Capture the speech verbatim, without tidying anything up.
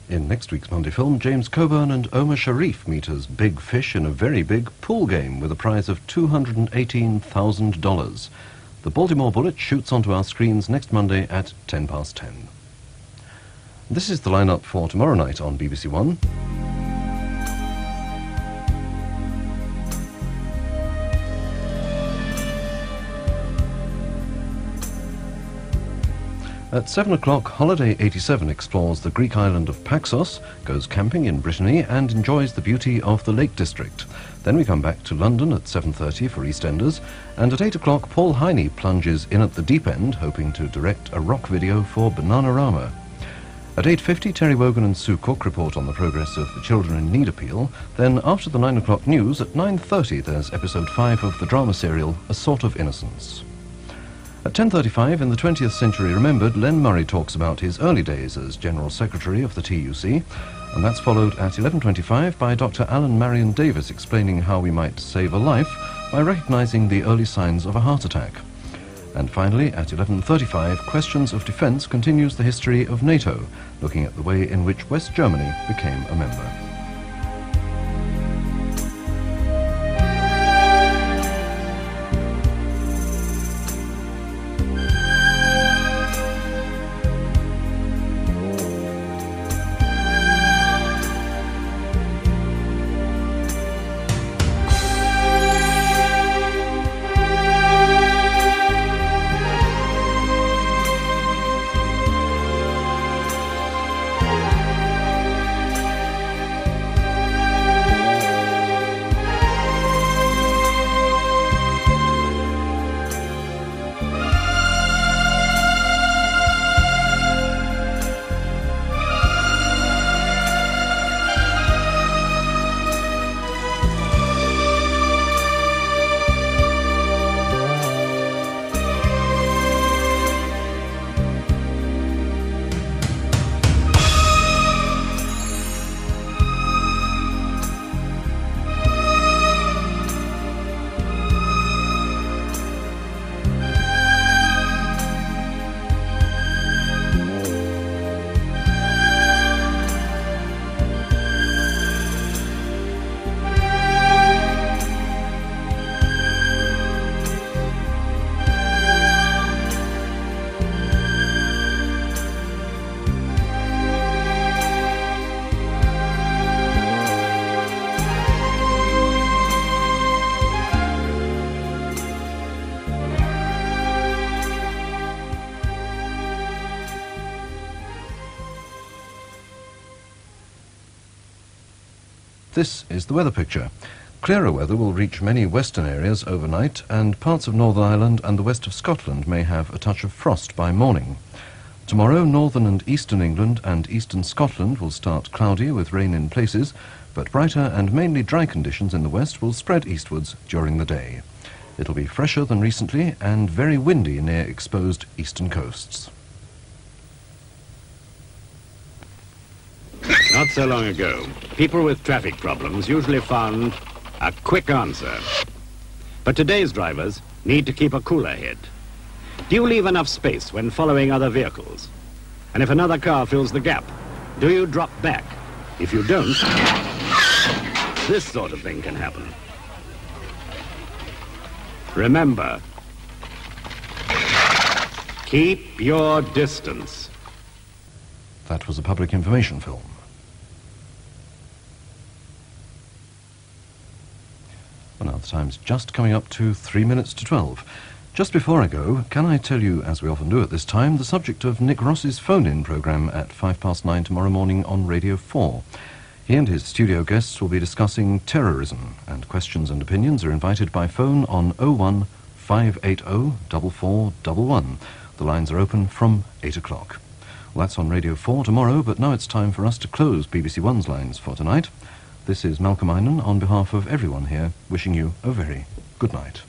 In next week's Monday film, James Coburn and Omar Sharif meet as big fish in a very big pool game with a prize of two hundred eighteen thousand dollars. The Baltimore Bullet shoots onto our screens next Monday at ten past ten. This is the lineup for tomorrow night on B B C One. At seven o'clock, Holiday eighty-seven explores the Greek island of Paxos, goes camping in Brittany and enjoys the beauty of the Lake District. Then we come back to London at seven thirty for EastEnders, and at eight o'clock Paul Heine plunges in at the deep end, hoping to direct a rock video for Bananarama. At eight fifty, Terry Wogan and Sue Cook report on the progress of the Children in Need appeal. Then after the nine o'clock news, at nine thirty there's episode five of the drama serial A Sort of Innocence. At ten thirty-five, in the twentieth Century Remembered, Len Murray talks about his early days as General Secretary of the T U C, and that's followed at eleven twenty-five by Doctor Alan Marion Davis explaining how we might save a life by recognising the early signs of a heart attack. And finally, at eleven thirty-five, Questions of Defence continues the history of NATO, looking at the way in which West Germany became a member. This is the weather picture. Clearer weather will reach many western areas overnight, and parts of Northern Ireland and the west of Scotland may have a touch of frost by morning. Tomorrow, northern and eastern England and eastern Scotland will start cloudy with rain in places, but brighter and mainly dry conditions in the west will spread eastwards during the day. It'll be fresher than recently and very windy near exposed eastern coasts. Not so long ago, people with traffic problems usually found a quick answer. But today's drivers need to keep a cooler head. Do you leave enough space when following other vehicles? And if another car fills the gap, do you drop back? If you don't, this sort of thing can happen. Remember, keep your distance. That was a public information film. Well, now the time's just coming up to three minutes to twelve. Just before I go, can I tell you, as we often do at this time, the subject of Nick Ross's phone-in programme at five past nine tomorrow morning on Radio four. He and his studio guests will be discussing terrorism, and questions and opinions are invited by phone on oh one five eight oh four four one one. The lines are open from eight o'clock. Well, that's on Radio four tomorrow, but now it's time for us to close B B C One's lines for tonight. This is Malcolm Einan on behalf of everyone here, wishing you a very good night.